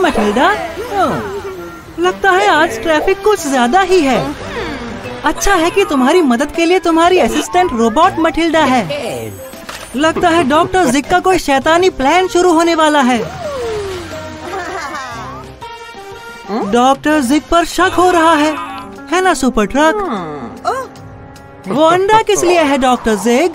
Matilda. लगता है आज ट्रैफिक कुछ ज्यादा ही है। अच्छा है कि तुम्हारी मदद के लिए तुम्हारी असिस्टेंट रोबोट मटिल्डा है। लगता है डॉक्टर जिग का कोई शैतानी प्लान शुरू होने वाला है। डॉक्टर जिग पर शक हो रहा है ना सुपर ट्रक? वो अंडा किस लिए है डॉक्टर जिग?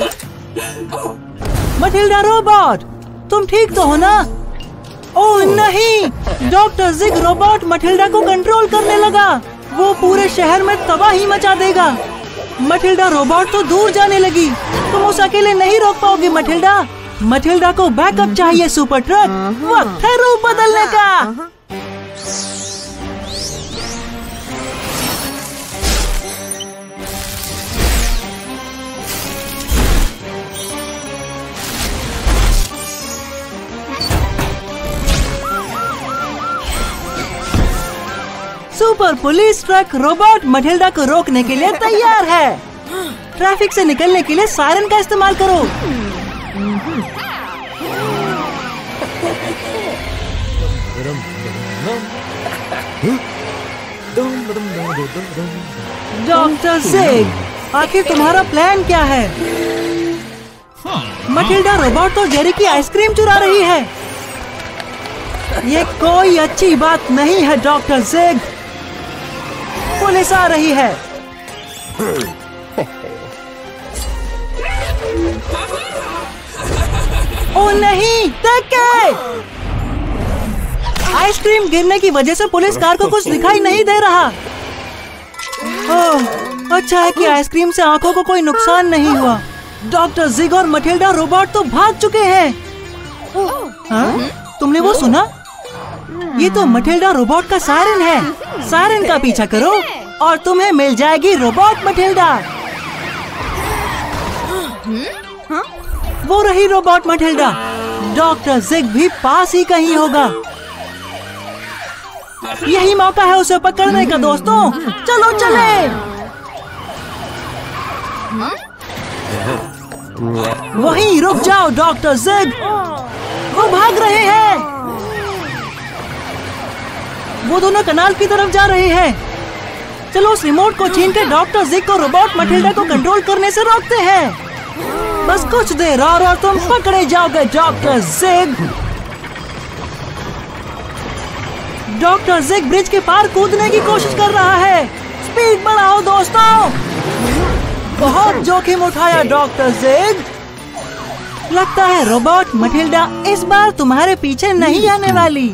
मटिल्डा रोबोट, तुम ठीक तो हो ना? ओह नहीं, डॉक्टर जिग रोबोट मटिल्डा को कंट्रोल करने लगा। वो पूरे शहर में तबाही मचा देगा। मटिल्डा रोबोट तो दूर जाने लगी। तुम उसे अकेले नहीं रोक पाओगी मटिल्डा। मटिल्डा को बैकअप चाहिए सुपर ट्रक। वक्त है रूप बदलने का। Super police truck robot Matilda को रोकने के लिए तैयार है। ट्रैफिक से निकलने के लिए सायरन का इस्तेमाल करो। डॉक्टर जिग, आखिर तुम्हारा प्लान क्या है? मटिल्डा रोबोट तो जेरी की आइसक्रीम चुरा रही है। ये कोई अच्छी बात नहीं है डॉक्टर जिग। पुलिस आ रही है। ओ नहीं, देखे! आइसक्रीम गिरने की वजह से पुलिस कार को कुछ दिखाई नहीं दे रहा। ओह, अच्छा है कि आइसक्रीम से आंखों को कोई नुकसान नहीं हुआ। डॉक्टर जिग और मटिल्डा रोबोट तो भाग चुके हैं। हाँ? तुमने वो सुना? ये तो मटिल्डा रोबोट का सायरन है। सायरन का पीछा करो और तुम्हें मिल जाएगी रोबोट मटिल्डा। वो रही रोबोट मटिल्डा। डॉक्टर जिग भी पास ही कहीं होगा। यही मौका है उसे पकड़ने का दोस्तों। चलो चले। वहीं रुक जाओ डॉक्टर जिग। वो भाग रहे हैं। वो दोनों कनाल की तरफ जा रहे हैं। चलो उस रिमोट को छीन के डॉक्टर जिग को रोबोट मटिल्डा को कंट्रोल करने से रोकते हैं। बस कुछ देर और तुम पकड़े जाओगे doctor Jig. Doctor Jig bridge के पार कूदने की कोशिश कर रहा है। स्पीड बढ़ाओ दोस्तों। बहुत जोखिम उठाया डॉक्टर जिग। लगता है रोबोट मटिल्डा इस बार तुम्हारे पीछे नहीं आने वाली।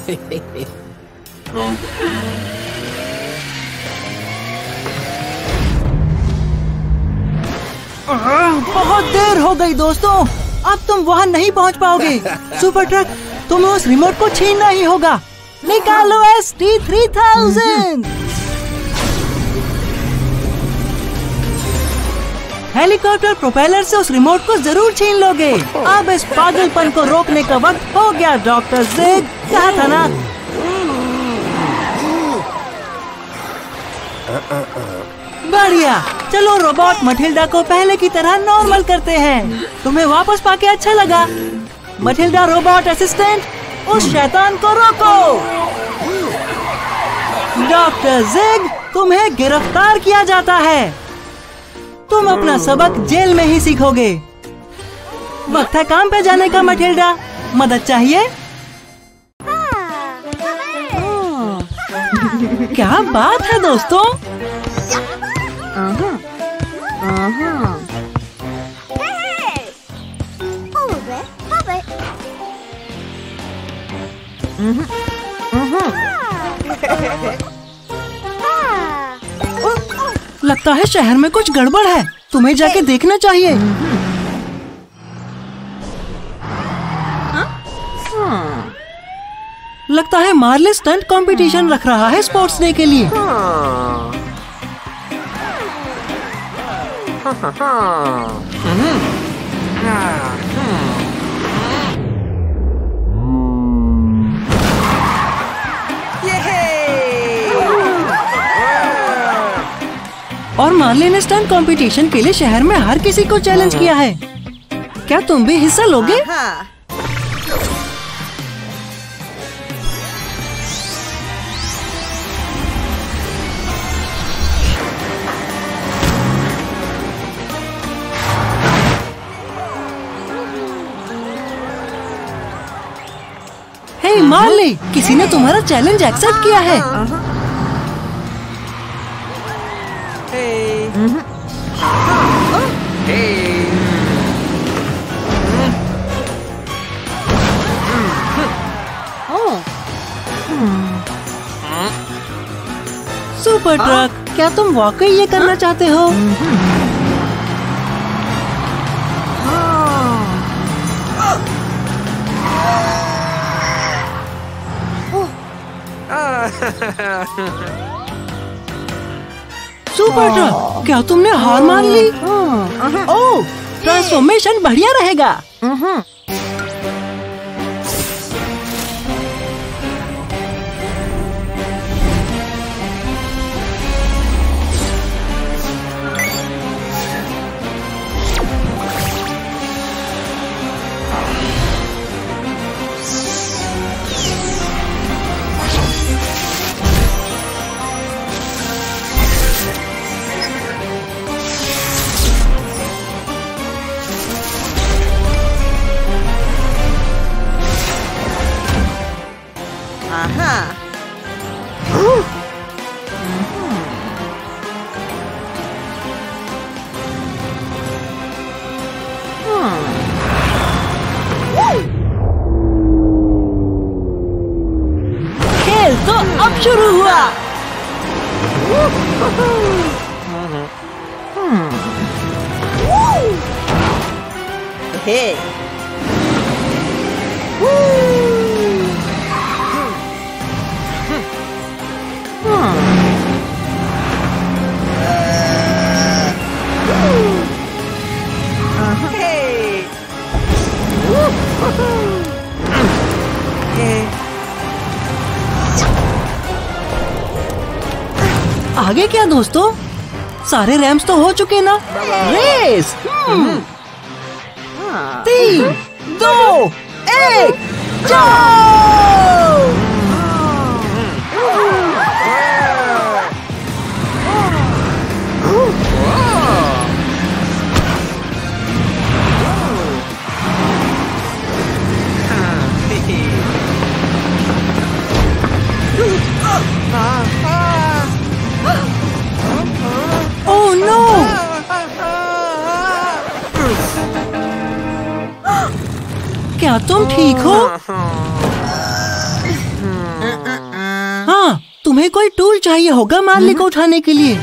बहुत देर हो गई दोस्तों। अब तुम वहाँ नहीं पहुँच पाओगे। सुपर ट्रक, तुम्हें उस रिमोट को छीनना ही होगा। निकालो ST-3000। हेलीकॉप्टर प्रोपेलर से उस रिमोट को जरूर छीन लोगे। अब इस पागलपन को रोकने का वक्त हो गया डॉक्टर जिग। कहा था ना। बढ़िया, चलो रोबोट मटिल्डा को पहले की तरह नॉर्मल करते हैं। तुम्हें वापस पाके अच्छा लगा? मटिल्डा रोबोट असिस्टेंट, उस शैतान को रोको। डॉक्टर जिग, तुम्हें गिरफ्तार किया जाता है। तुम अपना सबक जेल में ही सीखोगे। वक्त है काम पे जाने का मटिल्डा। मदद चाहिए? क्या बात है दोस्तों। लगता है शहर में कुछ गड़बड़ है। तुम्हें जाके देखना चाहिए। लगता है मार्ले स्टंट कंपटीशन रख रहा है स्पोर्ट्स डे के लिए। और मार्ले ने स्टंट कंपटीशन के लिए शहर में हर किसी को चैलेंज किया है। क्या तुम भी हिस्सा लोगे? हे मार्ली, किसी ने तुम्हारा चैलेंज एक्सेप्ट किया है। सुपर ट्रक, क्या तुम वाकई ये करना चाहते हो? सुपर ट्रक, क्या तुमने हार मान ली? ओह, ट्रांसफॉर्मेशन बढ़िया रहेगा। खेल तो अब शुरू हुआ। आगे क्या दोस्तों? सारे रैम्स तो हो चुके ना। रेस 3, 2, 1, जाओ! Oh no! क्या तुम ठीक हो? हाँ, तुम्हें कोई टूल चाहिए होगा मार्ली को उठाने के लिए।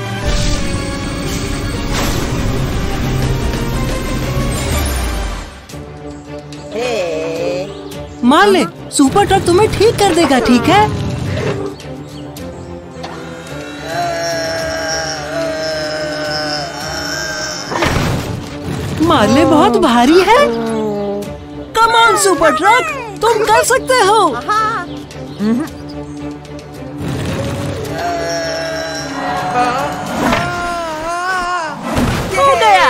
मार्ली, सुपर ट्रक तुम्हें ठीक कर देगा, ठीक है? मार्ले बहुत भारी है। कम ऑन सुपर ट्रक, तुम कर सकते हो। हो गया।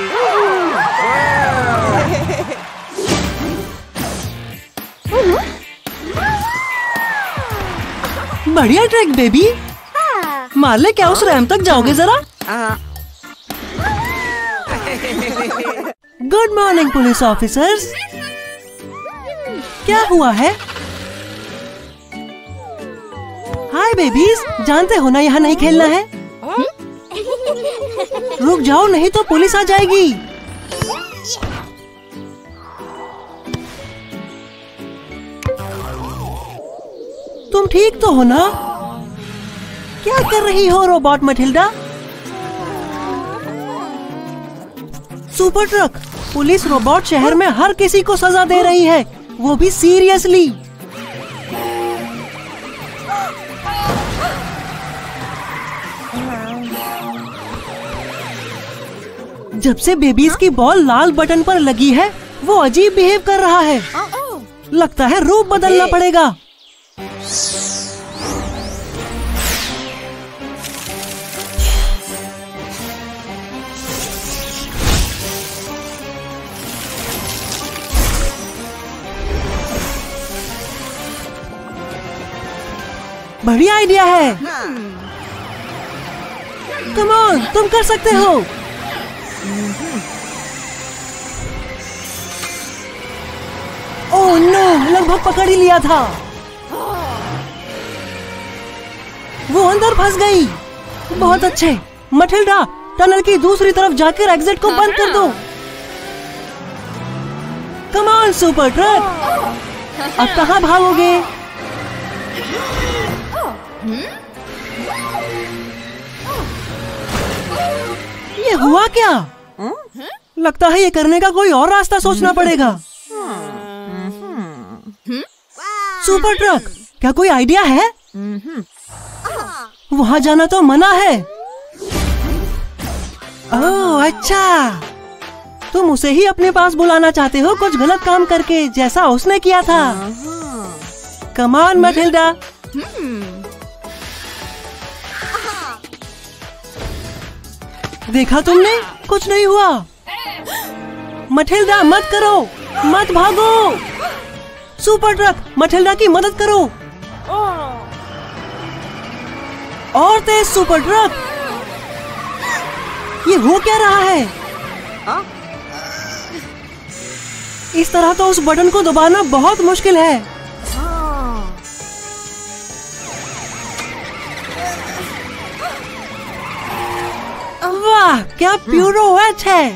बढ़िया ट्रैक बेबी। मार्ले, क्या उस रैंप तक जाओगे जरा? Good morning police officers. क्या हुआ है? हाय बेबीज, जानते हो ना यहाँ नहीं खेलना है। रुक जाओ, नहीं तो पुलिस आ जाएगी। तुम ठीक तो हो ना? क्या कर रही हो robot Matilda? Super truck, police robot शहर में हर किसी को सजा दे रही है, वो भी सीरियसली। जब से बेबीज की बॉल लाल बटन पर लगी है, वो अजीब बिहेव कर रहा है। लगता है रूप बदलना पड़ेगा। बढ़िया आइडिया है। कम ऑन, तुम कर सकते हो। ओह नो, लगभग पकड़ ही लिया था। वो अंदर फंस गई। बहुत अच्छे मटिल्डा, टनल की दूसरी तरफ जाकर एग्जिट को बंद कर दो। कम ऑन सुपर ट्रक, अब कहाँ भागोगे? ये हुआ क्या? लगता है ये करने का कोई और रास्ता सोचना पड़ेगा। सुपर ट्रक, क्या कोई आइडिया है? वहाँ जाना तो मना है। ओह अच्छा, तुम उसे ही अपने पास बुलाना चाहते हो कुछ गलत काम करके, जैसा उसने किया था। Come on Matilda. देखा तुमने, कुछ नहीं हुआ। मटिल्डा मत करो, मत भागो। सुपर ट्रक, मटिल्डा की मदद करो। और तेज सुपर ट्रक। ये हो क्या रहा है? इस तरह तो उस बटन को दबाना बहुत मुश्किल है। वाह, क्या प्यूरोवेट है।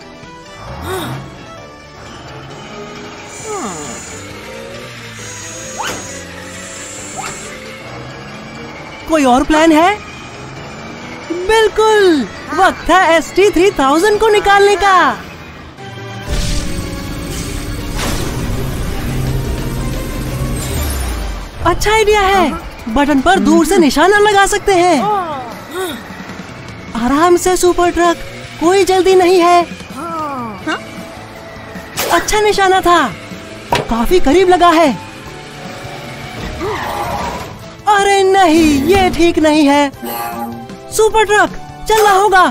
कोई और प्लान है? बिल्कुल, वक्त है ST-3000 को निकालने का। अच्छा आइडिया है, बटन पर दूर से निशाना लगा सकते हैं। आराम से सुपर ट्रक, कोई जल्दी नहीं है। अच्छा निशाना था, काफी करीब लगा है। अरे नहीं, ये ठीक नहीं है। सुपर ट्रक, चलना होगा।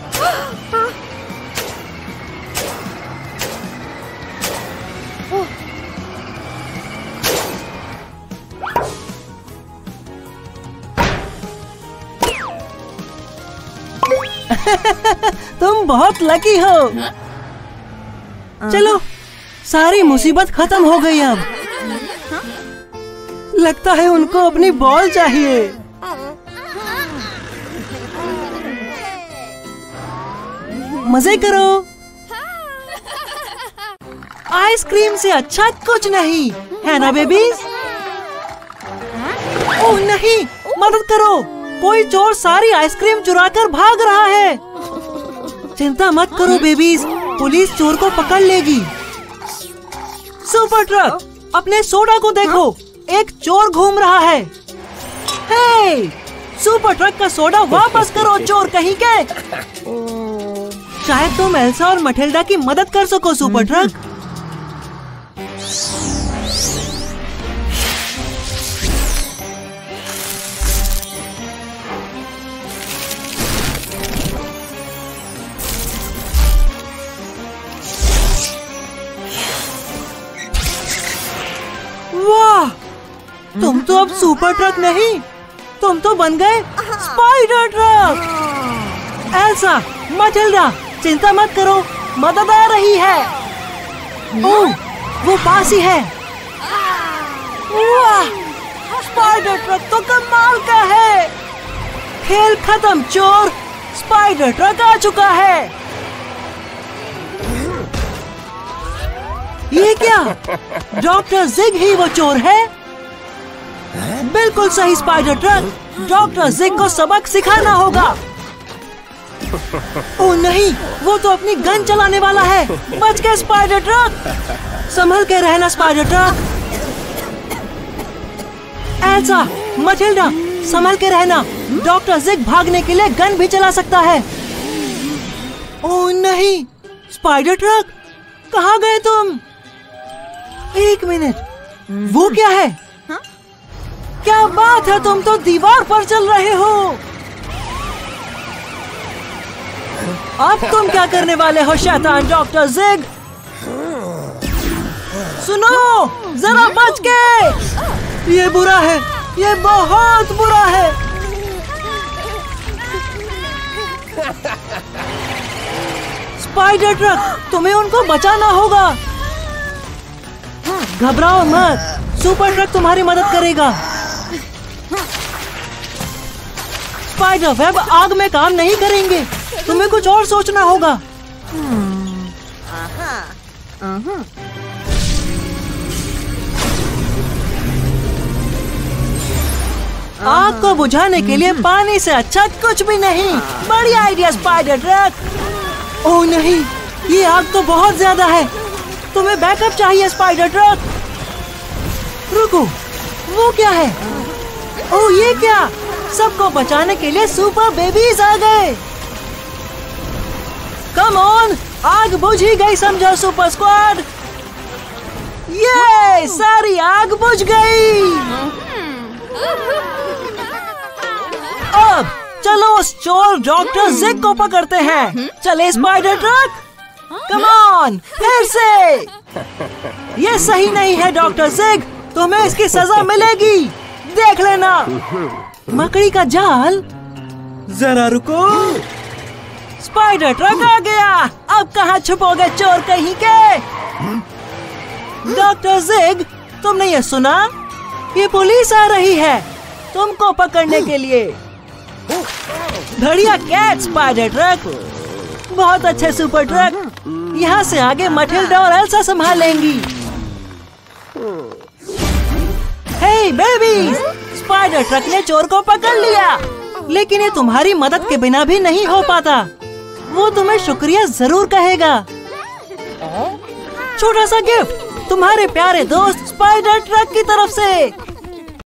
तुम बहुत लकी हो। चलो, सारी मुसीबत खत्म हो गई। अब लगता है उनको अपनी बॉल चाहिए। मजे करो। आइसक्रीम से अच्छा कुछ नहीं है ना बेबीज? ओह नहीं, मदद करो, कोई चोर सारी आइसक्रीम चुराकर भाग रहा है। चिंता मत करो बेबीज, पुलिस चोर को पकड़ लेगी। सुपर ट्रक, अपने सोडा को देखो, एक चोर घूम रहा है। हे, सुपर ट्रक का सोडा वापस करो चोर कहीं के। शायद तुम एल्सा और मटिल्डा की मदद कर सको सुपर ट्रक। वाह, तुम तो अब सुपर ट्रक नहीं, तुम तो बन गए स्पाइडर ट्रक। एल्सा, मटिल्डा, चिंता मत करो, मदद आ रही है। ओह, वो पास ही है। वाह, स्पाइडर ट्रक तो कमाल का है। खेल खत्म चोर, स्पाइडर ट्रक आ चुका है। ये क्या? डॉक्टर जिग ही वो चोर है? बिल्कुल सही स्पाइडर ट्रक, डॉक्टर जिग को सबक सिखाना होगा। ओह नहीं, वो तो अपनी गन चलाने वाला है। बच गए स्पाइडर ट्रक। संभल के रहना स्पाइडर ट्रक। एल्सा, मटिल्डा, संभल के रहना, डॉक्टर जिग भागने के लिए गन भी चला सकता है। ओह नहीं, स्पाइडर ट्रक, कहाँ गए तुम? एक मिनट, वो क्या है? क्या बात है, तुम तो दीवार पर चल रहे हो। अब तुम क्या करने वाले हो शैतान डॉक्टर जिग? सुनो, जरा बच के। ये बुरा है, ये बहुत बुरा है। स्पाइडर ट्रक, तुम्हें उनको बचाना होगा। घबराओ मत, सुपर ट्रक तुम्हारी मदद करेगा। स्पाइडर वेब आग में काम नहीं करेंगे। तुम्हें कुछ और सोचना होगा। आग को बुझाने के लिए पानी से अच्छा कुछ भी नहीं। बढ़िया आइडिया स्पाइडर ट्रक। ओह नहीं, ये आग तो बहुत ज्यादा है। तुम्हें बैकअप चाहिए स्पाइडर ट्रक। रुको, वो क्या है? ओह ये क्या? सबको बचाने के लिए सुपर बेबीज आ गए। कम ऑन, आग बुझ ही गई समझो सुपर स्क्वाड। ये सारी आग बुझ गई। अब चलो उस चोर डॉक्टर जिग को पकड़ते हैं। चले स्पाइडर ट्रक, कम ऑन, फिर से। ये सही नहीं है डॉक्टर जिग, तुम्हें इसकी सजा मिलेगी। देख लेना। मकड़ी का जाल। जरा रुको, स्पाइडर ट्रक आ गया। अब कहाँ छुपोगे चोर कहीं के? डॉक्टर जिग, तुमने ये सुना? ये पुलिस आ रही है तुमको पकड़ने के लिए। बढ़िया कैच स्पाइडर ट्रक। बहुत अच्छे सुपर ट्रक। यहाँ से आगे मटिल्डा और एल्सा संभालेंगी। हे बेबीज, स्पाइडर ट्रक ने चोर को पकड़ लिया, लेकिन ये तुम्हारी मदद के बिना भी नहीं हो पाता। वो तुम्हें शुक्रिया जरूर कहेगा। छोटा सा गिफ्ट तुम्हारे प्यारे दोस्त स्पाइडर ट्रक की तरफ से।